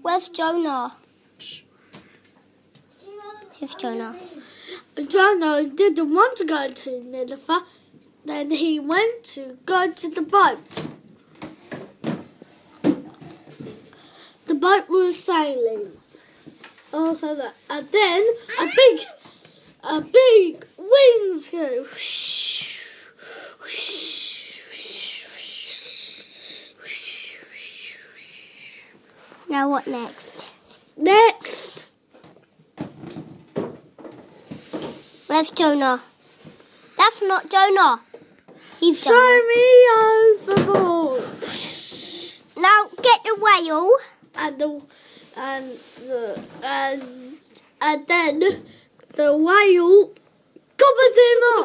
Where's Jonah? Here's Jonah. Jonah didn't want to go to Nineveh. Then he went to go to the boat. The boat was sailing over there, and then a big winds go. Now what next? Next, Where's Jonah? That's not Jonah. He's throw Jonah. me overboard. Now get the whale. And then the whale covers him up.